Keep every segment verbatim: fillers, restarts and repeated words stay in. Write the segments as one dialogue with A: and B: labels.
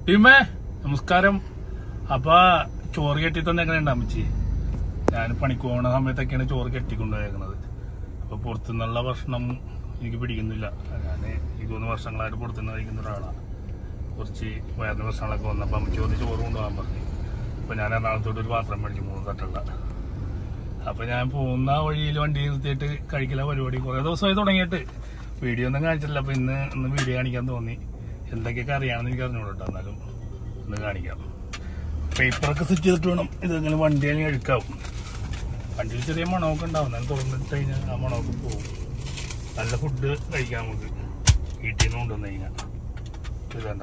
A: ടീമേ നമസ്കാരം. അപ്പൊ ചോറ് കെട്ടി തന്നെ എങ്ങനെയുണ്ട് അമ്മച്ചി? ഞാൻ പണിക്ക് പോകുന്ന സമയത്തൊക്കെയാണ് ചോറ് കെട്ടിക്കൊണ്ടുപോയേക്കുന്നത്. അപ്പൊ പുറത്തുനിന്നുള്ള ഭക്ഷണം എനിക്ക് പിടിക്കുന്നില്ല. ഞാൻ എനിക്ക് മൂന്ന് വർഷങ്ങളായിട്ട് പുറത്തുനിന്ന് കഴിക്കുന്ന ഒരാളാണ്. കുറച്ച് വയറിന് പ്രശ്നങ്ങളൊക്കെ വന്നപ്പോൾ അമ്മച്ചി ഒരു ചോറ് കൊണ്ടുപോകാൻ പറഞ്ഞു. അപ്പൊ ഞാൻ എറണാകുളത്തോട്ട് ഒരു പാത്രം മേടിച്ചു, മൂന്ന് തട്ടുള്ള. അപ്പൊ ഞാൻ പോകുന്ന വഴിയിൽ വണ്ടി നിർത്തിയിട്ട് കഴിക്കല പരിപാടി കുറെ ദിവസമായി തുടങ്ങിയിട്ട് വീഡിയോ ഒന്നും കാണിച്ചിട്ടില്ല. അപ്പൊ ഇന്ന് ഒന്ന് വീഡിയോ കാണിക്കാൻ തോന്നി. എന്തൊക്കെയൊക്കെ അറിയാമെന്ന് എനിക്ക് അറിഞ്ഞോളൂ. എന്നാലും ഒന്ന് കാണിക്കാം. പേപ്പറൊക്കെ സെറ്റ് ചെയ്തിട്ട് വേണം ഇതെങ്ങനെ വണ്ടിയാലും കഴിക്കാവും. വണ്ടിയിൽ ചെറിയ മണമൊക്കെ ഉണ്ടാവും. എന്നാലും തുറന്നിട്ട് കഴിഞ്ഞാൽ ആ മണമൊക്കെ പോകും. നല്ല ഫുഡ് കഴിക്കാം നമുക്ക് വീട്ടിൽ നിന്ന് കൊണ്ടുവന്ന് കഴിഞ്ഞാൽ. ഇതണ്ട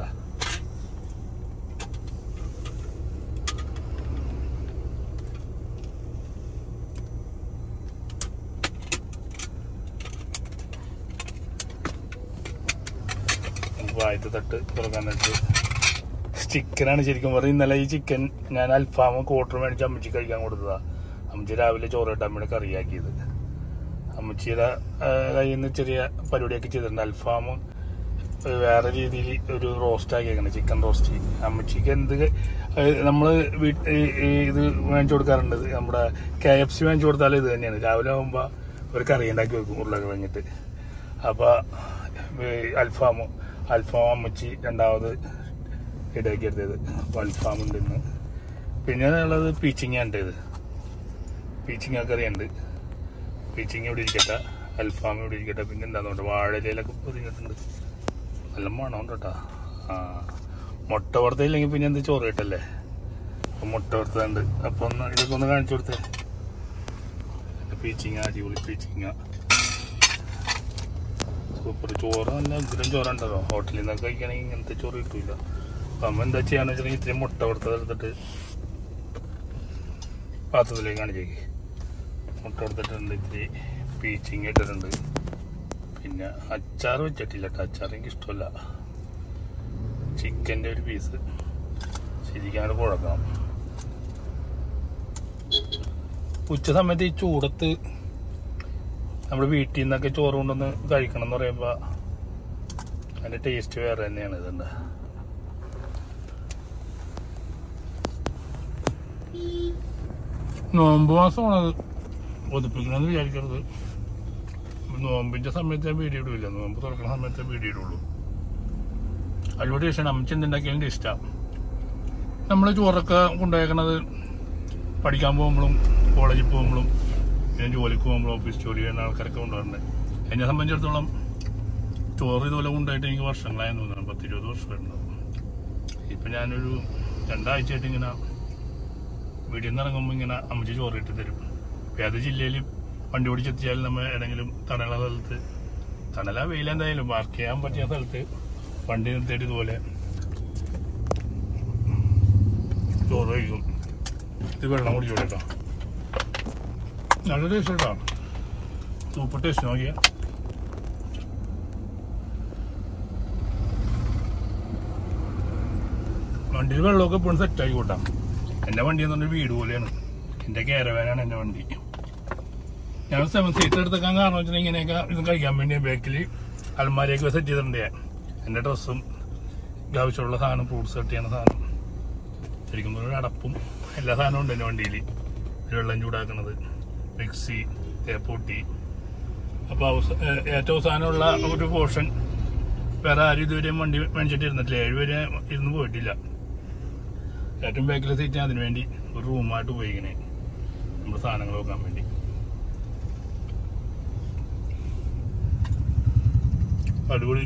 A: ആദ്യത്തെ തട്ട് തുറക്കാനായിട്ട് ചിക്കനാണ്. ശരിക്കും പറഞ്ഞാൽ ഇന്നലെ ഈ ചിക്കൻ ഞാൻ അൽഫാമും ക്വാർട്ടർ മേടിച്ച് അമ്മച്ചി കഴിക്കാൻ കൊടുത്തതാ. അമ്മച്ചി രാവിലെ ചോറിട്ട് അമ്മയുടെ കറിയാക്കിയത്. അമ്മച്ചിയുടെ കയ്യിൽ നിന്ന് ചെറിയ പരിപാടിയൊക്കെ ചെയ്തിട്ടുണ്ട്. അൽഫാം വേറെ രീതിയിൽ ഒരു റോസ്റ്റ് ആക്കിയേക്കണം, ചിക്കൻ റോസ്റ്റ്. അമ്മച്ചിക്ക് എന്ത് നമ്മള് ഇത് വാങ്ങിച്ചു കൊടുക്കാറുണ്ട്. നമ്മുടെ കെ എഫ് സി വാങ്ങിച്ചു കൊടുത്താലും ഇത് തന്നെയാണ്. രാവിലെ ആകുമ്പോ ഒരു കറി ഉണ്ടാക്കി വെക്കും ഉരുളക്കിഴങ്ങിട്ട്. അപ്പൊ അൽഫാം അൽഫാം അമ്മച്ചി രണ്ടാമത് ഇടയ്ക്ക് എടുത്തത്. അപ്പോൾ അൽഫാമുണ്ട് ഇന്ന്. പിന്നെ ഉള്ളത് പീച്ചിങ്ങ ഉണ്ട്. ഇത് പീച്ചിങ്ങ കറിയുണ്ട്. പീച്ചിങ്ങ ഇവിടെ ഇരിക്കട്ടെ, അൽഫാം ഇവിടെ ഇരിക്കട്ടെ. പിന്നെ എന്താണെന്നുണ്ട് വാഴയിലൊക്കെ പൊതിഞ്ഞിട്ടുണ്ട്. നല്ല മണമുണ്ട് കേട്ടോ. ആ മുട്ട വറുത്തയില്ലെങ്കിൽ പിന്നെ എന്ത് ചോറ് കിട്ടല്ലേ. അപ്പം മുട്ട വറുത്തുണ്ട്. അപ്പം ഒന്ന് ഇതൊക്കെ ഒന്ന് കാണിച്ചു കൊടുത്തേ. പീച്ചിങ്ങ അടിപൊളി പീച്ചിങ്ങ സൂപ്പർ ചോറ്. നല്ല ഉഗ്രം ചോറുണ്ടല്ലോ. ഹോട്ടലിൽ നിന്നൊക്കെ കഴിക്കുകയാണെങ്കിൽ ഇങ്ങനത്തെ ചോറ് കിട്ടില്ല. അപ്പം അമ്മ എന്താ ചെയ്യാന്ന് വെച്ചിട്ടുണ്ടെങ്കിൽ ഇത്രയും മുട്ട വറുത്തത് എടുത്തിട്ട് പാത്രത്തിലേക്ക് കാണിച്ചേക്ക്. മുട്ട എടുത്തിട്ടുണ്ട്. ഇത്തിരി പീച്ചിങ് ഇട്ടിട്ടുണ്ട്. പിന്നെ അച്ചാർ വെച്ചിട്ടില്ല കേട്ടോ. അച്ചാർ എനിക്ക് ഇഷ്ടമല്ല. ചിക്കൻ്റെ ഒരു പീസ് ശരിക്കും കുഴക്കാം. ഉച്ച സമയത്ത് ഈ ചൂടത്ത് നമ്മുടെ വീട്ടിൽ നിന്നൊക്കെ ചോറ് കൊണ്ടൊന്ന് കഴിക്കണം എന്ന് പറയുമ്പോൾ അതിൻ്റെ ടേസ്റ്റ് വേറെ തന്നെയാണ്. ഇതുണ്ട് നോമ്പ് മാസമാണത്. ഒതുപ്പിക്കണമെന്ന് വിചാരിക്കരുത്. നോമ്പിൻ്റെ സമയത്ത് ഞാൻ വീഡിയോ ഇടില്ല. നോമ്പ് തുറക്കുന്ന സമയത്ത് വീഡിയോ ഇടുള്ളൂ. അതിലൂടെ ടേസ്റ്റാണ്. അമ്മച്ചി എന്തുണ്ടാക്കിയാലും ടേസ്റ്റാണ്. നമ്മൾ ചോറൊക്കെ കൊണ്ടുപോയേക്കണത് പഠിക്കാൻ പോകുമ്പോഴും കോളേജിൽ പോകുമ്പോഴും പിന്നെ ജോലിക്ക് പോകുമ്പോൾ ഓഫീസ് ജോലി ചെയ്യുന്ന ആൾക്കാരൊക്കെ കൊണ്ടുവരുന്നുണ്ട്. എന്നെ സംബന്ധിച്ചിടത്തോളം ചോറ് ഇതുപോലെ കൊണ്ടായിട്ട് എനിക്ക് വർഷങ്ങളായെന്ന് തോന്നുന്നു. പത്ത് ഇരുപത് വർഷമായിട്ടുണ്ടാവും. ഇപ്പം ഞാനൊരു രണ്ടാഴ്ചയായിട്ട് ഇങ്ങനെ വീട്ടിൽ നിന്ന് ഇറങ്ങുമ്പോൾ ഇങ്ങനെ അമ്മച്ചി ചോറ് ഇട്ട് തരും. ഇപ്പം ഏത് ജില്ലയിൽ വണ്ടി ഓടിച്ചെത്തിയാലും നമ്മൾ ഏതെങ്കിലും തണല സ്ഥലത്ത്, തണല വെയിലെന്തായാലും പാർക്ക് ചെയ്യാൻ പറ്റിയ സ്ഥലത്ത് വണ്ടി നിർത്തിയിട്ട് ഇതുപോലെ ചോറ് കഴിക്കും. ഇത് വെള്ളം കുടിച്ചു കേട്ടോ. നല്ല ടേസ്റ്റ് കേട്ടോ. Super taste. നോക്കിയ വണ്ടിയിൽ വെള്ളമൊക്കെ എപ്പോഴും സെറ്റാക്കി കൂട്ടാം. എൻ്റെ വണ്ടി എന്ന് പറഞ്ഞാൽ വീട് പോലെയാണ്. എൻ്റെ കാരവാനാണ് എൻ്റെ വണ്ടി. ഞാൻ സെവൻ സീറ്റർ എടുത്തേക്കാൻ കാരണം വെച്ചാൽ ഇങ്ങനെയൊക്കെ ഇത് കഴിക്കാൻ വേണ്ടി ബാക്കിൽ അലമാരയൊക്കെ സെറ്റ് ചെയ്തിട്ടുണ്ട്. എൻ്റെ ഡ്രസ്സും ആവശ്യമുള്ള സാധനം, ഫ്രൂട്ട്സ് സെറ്റ് ചെയ്യുന്ന സാധനം, ശരിക്കും ഒരു അടപ്പും എല്ലാ സാധനവും ഉണ്ട് എൻ്റെ വണ്ടിയിൽ. വെള്ളം ചൂടാക്കുന്നത്, മിക്സി, തേപ്പൊട്ടി. അപ്പോൾ ഏറ്റവും അവസാനമുള്ള ഒരു പോർഷൻ വേറെ ആരും ഇതുവരെയും വണ്ടി മേടിച്ചിട്ട് ഇരുന്നിട്ടില്ല. ഏഴുവരെ ഇരുന്ന് പോയിട്ടില്ല. ഏറ്റവും ബാക്കിലെ സീറ്റ് അതിന് വേണ്ടി ഒരു റൂമായിട്ട് ഉപയോഗിക്കണേ, നമ്മുടെ സാധനങ്ങൾ വെക്കാൻ വേണ്ടി. അടിപൊളി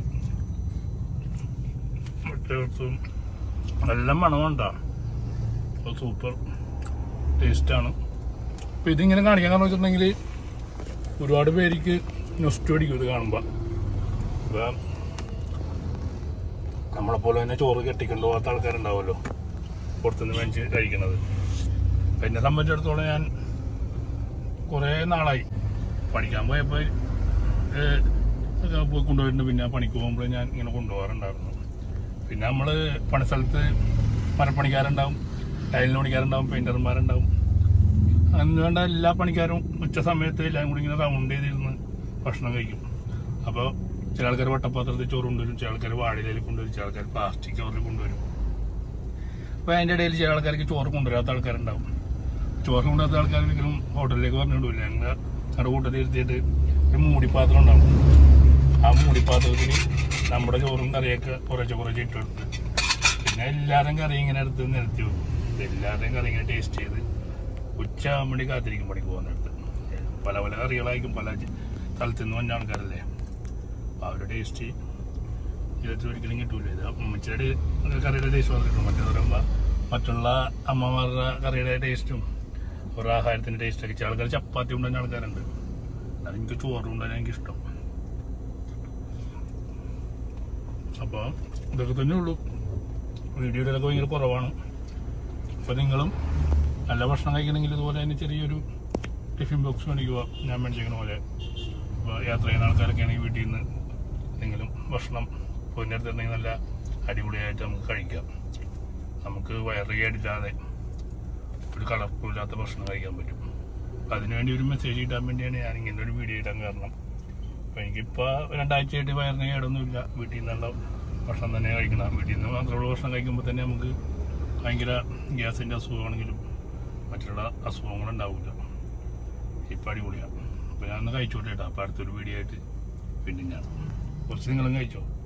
A: മറ്റേർത്തും നല്ല മണമുണ്ടാ. സൂപ്പർ ടേസ്റ്റാണ്. അപ്പം ഇതിങ്ങനെ കാണിക്കാൻ കാരണം വെച്ചിട്ടുണ്ടെങ്കിൽ ഒരുപാട് പേർക്ക് നൊസ്റ്റു അടിക്കും ഇത് കാണുമ്പോൾ. ഇപ്പം നമ്മളെപ്പോലെ തന്നെ ചോറ് കെട്ടിക്കൊണ്ട് പോകാത്ത ആൾക്കാരുണ്ടാവുമല്ലോ പുറത്തുനിന്ന് മേടിച്ച് കഴിക്കുന്നത്. അപ്പം എന്നെ സംബന്ധിച്ചിടത്തോളം ഞാൻ കുറേ നാളായി പഠിക്കാൻ പോയപ്പോൾ പോയി കൊണ്ടുപോയിട്ടുണ്ട്. പിന്നെ പണിക്ക് പോകുമ്പോൾ ഞാൻ ഇങ്ങനെ കൊണ്ടുപോകാറുണ്ടായിരുന്നു. പിന്നെ നമ്മൾ പണിസ്ഥലത്ത് മരപ്പണിക്കാരുണ്ടാവും, ടൈലിന് പണിക്കാരുണ്ടാവും, പെയിൻറ്റർമാരുണ്ടാവും. അന്ന് വേണ്ട എല്ലാ പണിക്കാരും ഉച്ച സമയത്ത് എല്ലാം കൂടി ഇങ്ങനെ റൗണ്ട് ചെയ്തിരുന്ന് ഭക്ഷണം കഴിക്കും. അപ്പോൾ ചില ആൾക്കാർ വട്ടപ്പാത്രത്തിൽ ചോറ് കൊണ്ടുവരും, ചില ആൾക്കാർ വാഴയിലയിൽ കൊണ്ടുവരും, ചില ആൾക്കാർ പ്ലാസ്റ്റിക് കവറിൽ കൊണ്ടുവരും. അപ്പോൾ അതിൻ്റെ ഇടയിൽ ചില ആൾക്കാർക്ക് ചോറ് കൊണ്ടുവരാത്ത ആൾക്കാരുണ്ടാവും. ചോറ് കൊണ്ടുവരാത്ത ആൾക്കാർ ഒരിക്കലും ഹോട്ടലിലേക്ക് പറഞ്ഞിട്ടില്ല. ഞങ്ങൾ ഞങ്ങളുടെ കൂട്ടത്തിൽ ഇരുത്തിയിട്ട് ഒരു മൂടിപ്പാത്രം ഉണ്ടാവും. ആ മൂടിപ്പാത്രത്തിൽ നമ്മുടെ ചോറും കറിയൊക്കെ കുറച്ച് കുറച്ച് ഇട്ടെടുത്ത് പിന്നെ എല്ലാവരും കറി ഇങ്ങനെ എടുത്ത് നിരത്തി വെക്കും. എല്ലാവരുടെയും കറി ഇങ്ങനെ ടേസ്റ്റ് ചെയ്ത് ഉച്ച ആകുമ്പോൾ കാത്തിരിക്കും പണിക്ക് പോകുന്നിടത്ത്. പല പല കറികളായിരിക്കും, പല സ്ഥലത്തു നിന്ന് വന്ന ആൾക്കാരല്ലേ. അപ്പോൾ അവരുടെ ടേസ്റ്റ് ജീവിതത്തിൽ ഒരിക്കലും കിട്ടൂല. ഇത് അമ്മച്ചിയുടെ കറിയുടെ ടേസ്റ്റ് മാത്രമേ കിട്ടും. മറ്റേത് പറയുമ്പോൾ മറ്റുള്ള അമ്മമാരുടെ കറിയുടെ ടേസ്റ്റും ഒരു ആഹാരത്തിൻ്റെ ടേസ്റ്റൊക്കെ. ചില ആൾക്കാർ ചപ്പാത്തി കൊണ്ടുതന്നെ ആൾക്കാരുണ്ട്. അതെനിക്ക് ചോറ് കൊണ്ടുതന്നെ എനിക്കിഷ്ടം. അപ്പോൾ ഇതൊക്കെ തന്നെ ഉള്ളൂ. വീഡിയോയിലൊക്കെ ഭയങ്കര കുറവാണ്. അപ്പോൾ നിങ്ങളും നല്ല ഭക്ഷണം കഴിക്കണമെങ്കിൽ ഇതുപോലെ തന്നെ ചെറിയൊരു ടിഫിൻ ബോക്സ് മേടിക്കുക, ഞാൻ മേടിച്ചിരിക്കുന്ന പോലെ. അപ്പോൾ യാത്ര ചെയ്യുന്ന ആൾക്കാരൊക്കെ ആണെങ്കിൽ വീട്ടിൽ നിന്ന് എന്തെങ്കിലും ഭക്ഷണം പോയിൻ്റെ അടുത്തുണ്ടെങ്കിൽ നല്ല അടിപൊളിയായിട്ട് നമുക്ക് കഴിക്കാം. നമുക്ക് വയറുകേടില്ലാതെ ഒരു കളർഫുള്ളില്ലാത്ത ഭക്ഷണം കഴിക്കാൻ പറ്റും. അപ്പം അതിനുവേണ്ടി ഒരു മെസ്സേജ് ഇടാൻ വേണ്ടിയാണ് ഞാൻ ഇങ്ങനെ ഒരു വീഡിയോ ഇടാൻ കാരണം. അപ്പോൾ എനിക്കിപ്പോൾ രണ്ടാഴ്ചയായിട്ട് വയറിന് കേടൊന്നുമില്ല. വീട്ടിൽ നിന്നുള്ള ഭക്ഷണം തന്നെ കഴിക്കണം. വീട്ടിൽ നിന്ന് മാത്രമുള്ള ഭക്ഷണം കഴിക്കുമ്പോൾ തന്നെ നമുക്ക് ഭയങ്കര ഗ്യാസിൻ്റെ അസുഖമാണെങ്കിലും മറ്റുള്ള അസുഖങ്ങളുണ്ടാവില്ല. ഇപ്പം അടിപൊളിയാണ്. അപ്പോൾ ഞാനൊന്ന് കഴിച്ചോട്ടെ കേട്ടോ. അപ്പോൾ അടുത്തൊരു വീഡിയോ ആയിട്ട് വീണ്ടും ഞാൻ കുറച്ച് നിങ്ങളും കഴിച്ചോ.